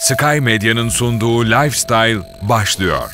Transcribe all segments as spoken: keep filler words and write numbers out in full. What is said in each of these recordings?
Sky Medya'nın sunduğu Lifestyle başlıyor.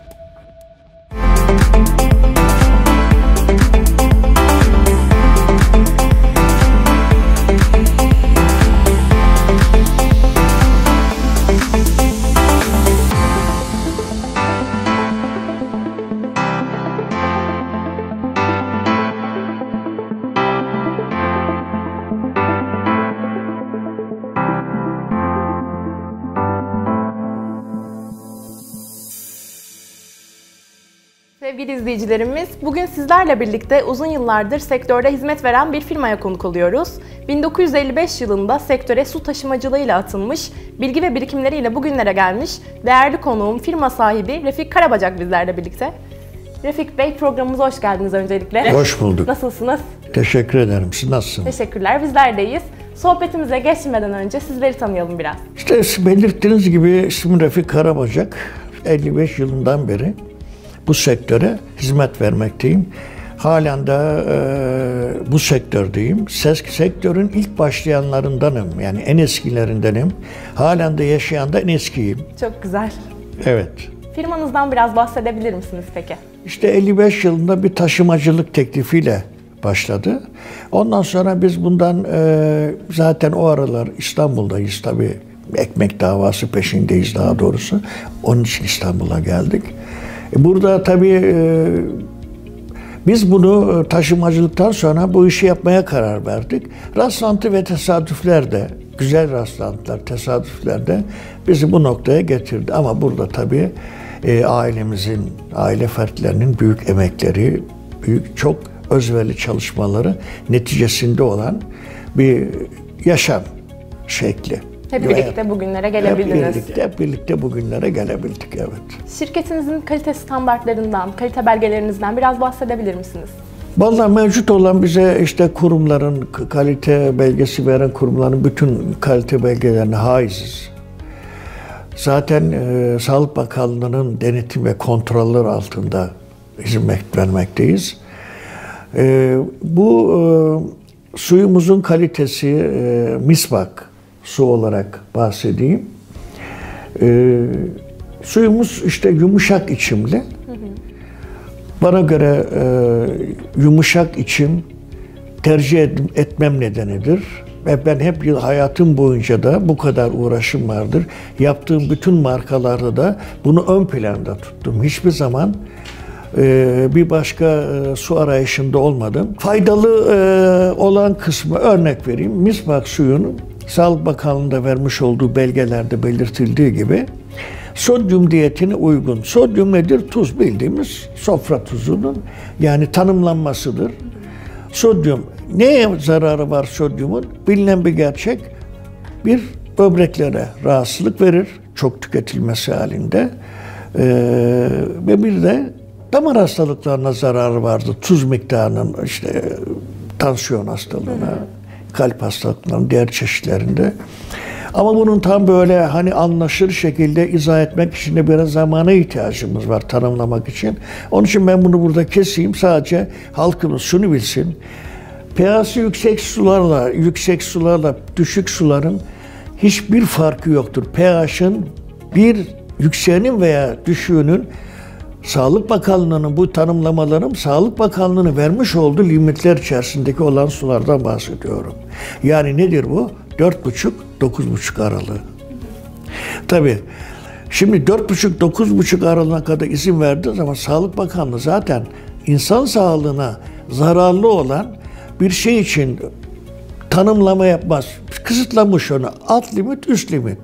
Sevgili izleyicilerimiz, bugün sizlerle birlikte uzun yıllardır sektörde hizmet veren bir firmaya konuk oluyoruz. bin dokuz yüz elli beş yılında sektöre su taşımacılığıyla atılmış, bilgi ve birikimleriyle bugünlere gelmiş değerli konuğum firma sahibi Refik Karabacak bizlerle birlikte. Refik Bey, programımıza hoş geldiniz öncelikle. Hoş bulduk. Nasılsınız? Teşekkür ederim. Siz nasılsınız? Teşekkürler, bizler deyiz. Sohbetimize geçmeden önce sizleri tanıyalım biraz. İşte belirttiğiniz gibi ismim Refik Karabacak. elli beş yılından beri bu sektöre hizmet vermekteyim. Halen de e, bu sektördeyim. Ses, sektörün ilk başlayanlarındanım. Yani en eskilerindenim. Halen de yaşayan da en eskiyim. Çok güzel. Evet. Firmanızdan biraz bahsedebilir misiniz peki? İşte elli beş yılında bir taşımacılık teklifiyle başladı. Ondan sonra biz bundan e, zaten o aralar İstanbul'dayız tabii. Ekmek davası peşindeyiz daha doğrusu. Onun için İstanbul'a geldik. Burada tabii e, biz bunu taşımacılıktan sonra bu işi yapmaya karar verdik. Rastlantı ve tesadüfler de, güzel rastlantılar, tesadüfler de bizi bu noktaya getirdi. Ama burada tabii e, ailemizin, aile fertlerinin büyük emekleri, büyük çok özverili çalışmaları neticesinde olan bir yaşam şekli. Hep birlikte bugünlere gelebildiniz. Hep birlikte, hep birlikte bugünlere gelebildik, evet. Şirketinizin kalite standartlarından, kalite belgelerinizden biraz bahsedebilir misiniz? Vallahi mevcut olan bize işte kurumların, kalite belgesi veren kurumların bütün kalite belgelerine haiziz. Zaten e, Sağlık Bakanlığı'nın denetim ve kontrolleri altında hizmet vermekteyiz. E, bu e, suyumuzun kalitesi e, misvak su olarak bahsedeyim. Ee, suyumuz işte yumuşak içimli. Hı hı. Bana göre e, yumuşak içim tercih et, etmem nedenidir. Ve ben hep yıl hayatım boyunca da bu kadar uğraşım vardır. Yaptığım bütün markalarda da bunu ön planda tuttum. Hiçbir zaman e, bir başka e, su arayışında olmadım. Faydalı e, olan kısmı örnek vereyim. Misvak suyunun Sağlık Bakanlığı'nda vermiş olduğu belgelerde belirtildiği gibi sodyum diyetine uygun. Sodyum nedir? Tuz, bildiğimiz sofra tuzunun yani tanımlanmasıdır. Sodyum, neye zararı var sodyumun? Bilinen bir gerçek. Bir, böbreklere rahatsızlık verir, çok tüketilmesi halinde. Ee, ve bir de damar hastalıklarına zararı vardır. Tuz miktarının, işte tansiyon hastalığına, kalp hastalıklarının diğer çeşitlerinde. Ama bunun tam böyle hani anlaşılır şekilde izah etmek için de biraz zamana ihtiyacımız var tanımlamak için. Onun için ben bunu burada keseyim. Sadece halkımız şunu bilsin. pH'si yüksek sularla, yüksek sularla düşük suların hiçbir farkı yoktur. pH'ın bir yükseğinin veya düşüğünün Sağlık Bakanlığı'nın bu tanımlamalarım, Sağlık Bakanlığı'nın vermiş olduğu limitler içerisindeki olan sulardan bahsediyorum. Yani nedir bu? dört buçuk dokuz buçuk aralığı. Tabii, şimdi dört buçuk dokuz buçuk aralığına kadar izin verdiği zaman Sağlık Bakanlığı zaten insan sağlığına zararlı olan bir şey için tanımlama yapmaz. Kısıtlamış onu. Alt limit, üst limit.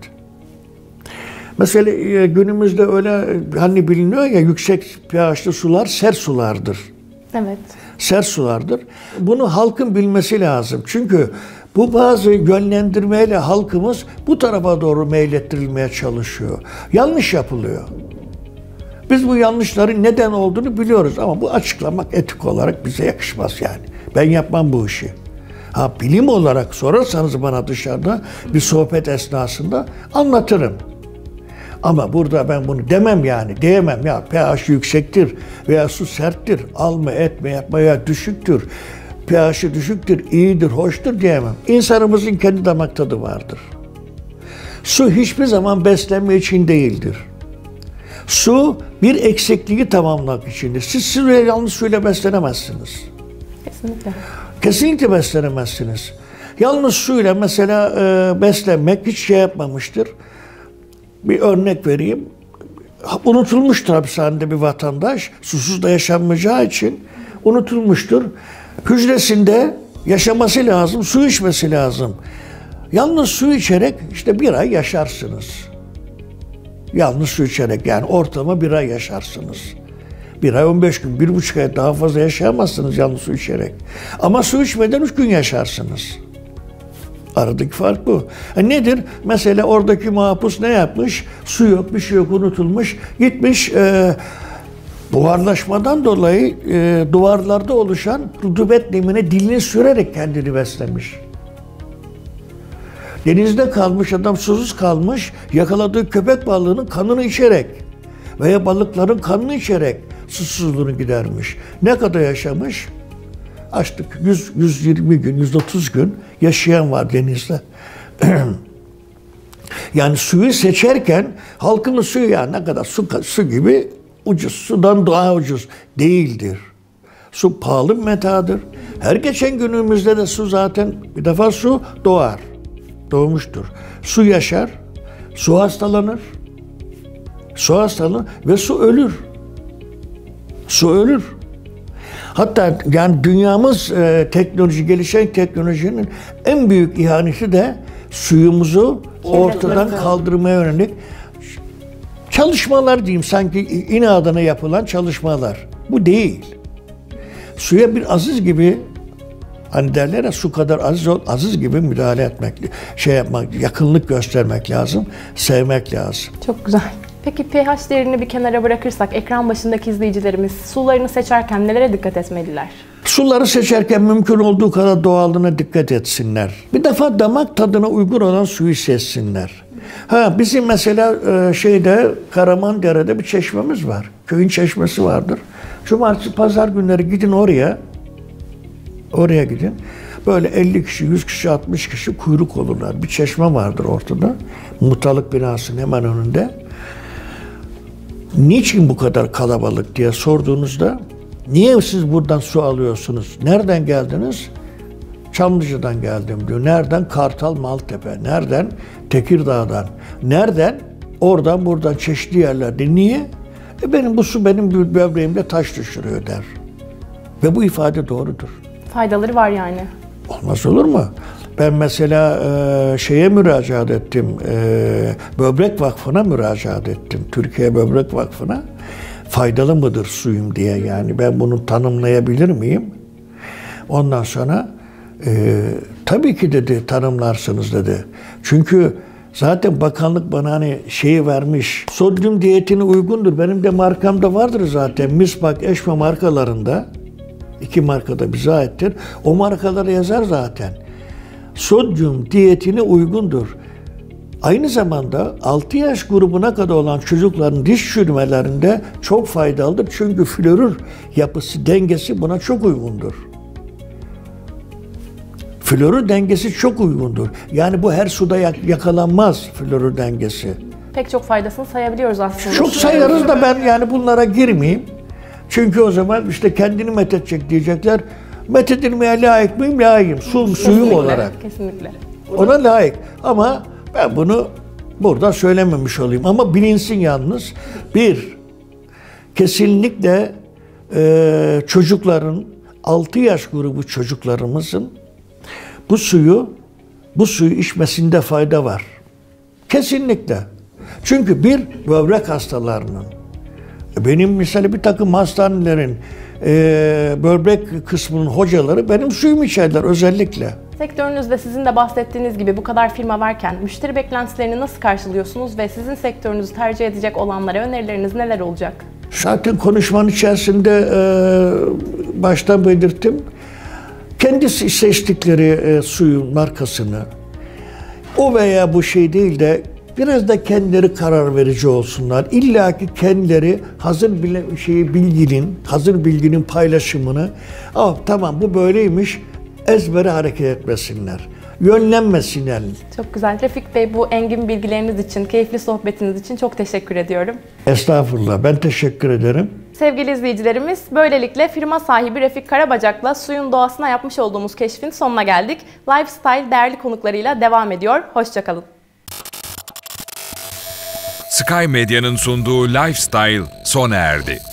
Mesela günümüzde öyle hani biliniyor ya, yüksek pH'li sular sert sulardır. Evet. Sert sulardır. Bunu halkın bilmesi lazım. Çünkü bu bazı yönlendirmeyle halkımız bu tarafa doğru meylettirilmeye çalışıyor. Yanlış yapılıyor. Biz bu yanlışların neden olduğunu biliyoruz ama bu açıklamak etik olarak bize yakışmaz yani. Ben yapmam bu işi. Ha, bilim olarak sorarsanız bana dışarıda bir sohbet esnasında anlatırım. Ama burada ben bunu demem yani, diyemem ya pH yüksektir veya su serttir, alma etme yapma ya düşüktür, pH'i düşüktür, iyidir, hoştur diyemem. İnsanımızın kendi damak tadı vardır. Su hiçbir zaman beslenme için değildir. Su bir eksikliği tamamlamak içindir. Siz suyla, yalnız suyla beslenemezsiniz. Kesinlikle. Kesinlikle beslenemezsiniz. Yalnız suyla mesela e, beslenmek hiç şey yapmamıştır. Bir örnek vereyim. Unutulmuştur hapishanede bir vatandaş. Susuz da yaşanmayacağı için unutulmuştur. Hücresinde yaşaması lazım, su içmesi lazım. Yalnız su içerek işte bir ay yaşarsınız. Yalnız su içerek yani ortalama bir ay yaşarsınız. Bir ay on beş gün, bir buçuk ay daha fazla yaşayamazsınız yalnız su içerek. Ama su içmeden üç gün yaşarsınız. Aradaki fark bu. E nedir? Mesela oradaki mahpus ne yapmış? Su yok, bir şey yok, unutulmuş. Gitmiş e, buharlaşmadan dolayı e, duvarlarda oluşan rutubet nemine dilini sürerek kendini beslemiş. Denizde kalmış adam, susuz kalmış, yakaladığı köpek balığının kanını içerek veya balıkların kanını içerek susuzluğunu gidermiş. Ne kadar yaşamış? Açtık. yüz yüz yirmi gün, yüz otuz gün yaşayan var denizde. Yani suyu seçerken halkımız suyu yani ne kadar su, su gibi ucuz, sudan daha ucuz değildir. Su pahalı bir metadır. Her geçen günümüzde de su zaten bir defa su doğar. Doğmuştur. Su yaşar, su hastalanır, su hastalanır ve su ölür. Su ölür. Hatta yani dünyamız e, teknoloji, gelişen teknolojinin en büyük ihaneti de suyumuzu ortadan kaldırmaya yönelik çalışmalar diyeyim. Sanki inadına yapılan çalışmalar. Bu değil. Suya bir aziz gibi, hani derler ya su kadar aziz ol, aziz gibi müdahale etmek, şey yapmak, yakınlık göstermek lazım, sevmek lazım. Çok güzel. Peki pH değerini bir kenara bırakırsak ekran başındaki izleyicilerimiz sularını seçerken nelere dikkat etmeliler? Suları seçerken mümkün olduğu kadar doğallığına dikkat etsinler. Bir defa damak tadına uygun olan suyu seçsinler. Ha bizim mesela şeyde Karamandere'de bir çeşmemiz var. Köyün çeşmesi vardır. Cumartesi, pazar günleri gidin oraya. Oraya gidin. Böyle elli kişi, yüz kişi, altmış kişi kuyruk olurlar. Bir çeşme vardır ortada. Muhtarlık binasının hemen önünde. Niçin bu kadar kalabalık diye sorduğunuzda, niye siz buradan su alıyorsunuz? Nereden geldiniz? Çamlıca'dan geldim diyor. Nereden? Kartal, Maltepe. Nereden? Tekirdağ'dan. Nereden? Oradan, buradan, çeşitli yerlerde. Niye? E benim bu su benim böbreğimde taş düşürüyor der. Ve bu ifade doğrudur. Faydaları var yani. Olmaz olur mu? Ben mesela e, şeye müracaat ettim, e, Böbrek Vakfı'na müracaat ettim. Türkiye Böbrek Vakfı'na. Faydalı mıdır suyum diye yani ben bunu tanımlayabilir miyim? Ondan sonra e, tabii ki dedi tanımlarsınız dedi. Çünkü zaten bakanlık bana hani şeyi vermiş, sodyum diyetine uygundur. Benim de markamda vardır zaten. Misbak, Eşme markalarında. İki marka da bize aittir. O markalara yazar zaten. Sodyum diyetine uygundur. Aynı zamanda altı yaş grubuna kadar olan çocukların diş çürümelerinde çok faydalıdır. Çünkü florür yapısı, dengesi buna çok uygundur. Florür dengesi çok uygundur. Yani bu her suda yakalanmaz florür dengesi. Pek çok faydasını sayabiliyoruz aslında. Çok sayarız da ben yani bunlara girmeyeyim. Çünkü o zaman işte kendini methedecek diyecekler. Methedilmeye layık mıyım? Layığım. Su, suyum olarak. Kesinlikle. Ona layık. Ama ben bunu burada söylememiş olayım. Ama bilinsin yalnız. Bir, kesinlikle e, çocukların, altı yaş grubu çocuklarımızın bu suyu, bu suyu içmesinde fayda var. Kesinlikle. Çünkü bir, böbrek hastalarının, benim mesela bir takım hastanelerin e, böbrek kısmının hocaları benim suyumu içerler özellikle. Sektörünüzde sizin de bahsettiğiniz gibi bu kadar firma varken müşteri beklentilerini nasıl karşılıyorsunuz ve sizin sektörünüzü tercih edecek olanlara önerileriniz neler olacak? Zaten konuşmanın içerisinde e, baştan belirttim. Kendisi seçtikleri e, suyun markasını o veya bu şey değil de biraz da kendileri karar verici olsunlar. İlla ki kendileri hazır bile, şeyi, bilginin, hazır bilginin paylaşımını, ah tamam bu böyleymiş, ezbere hareket etmesinler. yönlenmesinler. Çok güzel. Refik Bey, bu engin bilgileriniz için, keyifli sohbetiniz için çok teşekkür ediyorum. Estağfurullah, ben teşekkür ederim. Sevgili izleyicilerimiz, böylelikle firma sahibi Refik Karabacak'la suyun doğasına yapmış olduğumuz keşfin sonuna geldik. Lifestyle değerli konuklarıyla devam ediyor. Hoşça kalın. Sky Medya'nın sunduğu Lifestyle sona erdi.